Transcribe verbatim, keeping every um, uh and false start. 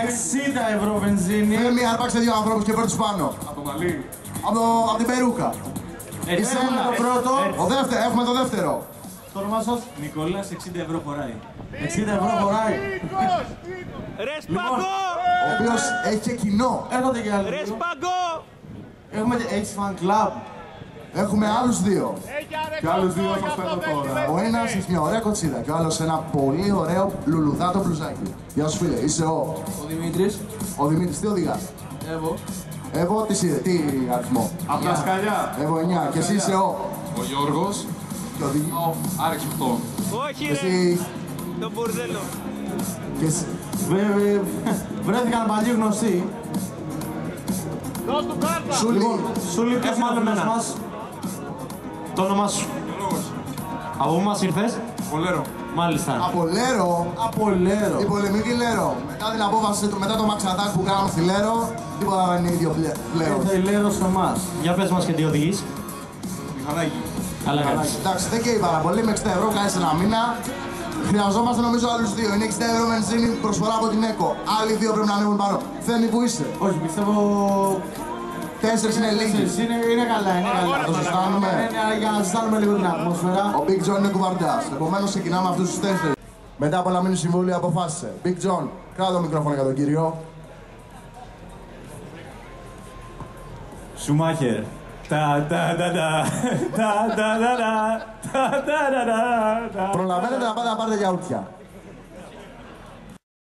εξήντα ευρώ βενζίνη. Φέρνει άρπαξε δύο ανθρώπους και φέρνει τους πάνω. Από το μαλλί. Από, από την περούκα. Είσαι το πρώτο. Ο δεύτερο, έχουμε το δεύτερο. Το όνομά σας? Νικόλας, εξήντα ευρώ χωράει. εξήντα ευρώ χωράει. Ρε Σπαγκό! Ο οποίος έχει και κοινό. Έρχονται και άλλοι. Ρε Σπαγκό! Έχουμε και H Fan Club. Έχουμε άλλους δύο. Και άλλους δύο θα σας φέρω τώρα. Ο ένας έχει μια ωραία κοτσίδα και ο άλλος ένα πολύ ωραίο λουλουδάτο μπλουζάκι. Γεια σου φίλε, είσαι ο... Ο Δημήτρης. Ο Δημήτρης, τι οδηγάς? Εγώ. Εγώ τι, σι- τι αριθμό? Από τα σκαλιά. Εγώ εννιά και εσύ είσαι ο... Ο Γιώργος. Και οδηγεί... Άρεξ οκτώ. Όχι Και ρε! εσύ... Το μπουρδέλο. Και εσύ... Βρε- Βρέθηκαν παλιοί γνωστοί. Σούλη. Λοιπόν, Σούλη, ποιος είναι ο φίλος μας? Το όνομά σου. Από πού μας ήρθες? Πολέρο. Μάλιστα. Από Λέρο. Από Λέρο. Η πολεμική Λέρο. Μετά την απόφαση του, μετά το μαξατάκ που κάναμε στη Λέρο, τίποτα δεν είναι ίδιο πλε- πλέον. Ήρθε η Λέρο σε εμάς. Για πες μας και τι οδηγείς. Μηχανάκι. Καλά κάνεις. Εντάξει, δεν καίει πάρα πολύ, με εξήντα ευρώ κάνεις ένα μήνα. Χρειαζόμαστε νομίζω άλλους δύο. Είναι εξήντα ευρώ βενζίνη προσφορά από την ΕΚΟ. Άλλοι δύο πρέπει να ανέβουν πάνω. Θέμη, που είσαι? Όχι, πιστεύω... Τέσσερις είναι λίγοι. Τέσσερις είναι, είναι καλά, είναι καλά. Το ζεστάνουμε. Ναι, ναι, για να ζεστάνουμε λίγο την ατμόσφαιρα. Ο Big John είναι κουβαρντάς. Επομένως ξεκινάμε αυτούς τους τέσσερις. Μετά από ένα μήνυ συμβούλιο αποφάσισε. Big John, κράτα το μικρόφωνο για τον κύριο. Σουμάχερ. Τα τα τα τα τα τα τα τα τα τα τα τα. Προλαβαίνετε να πάτε να πάρετε γιαούρτια.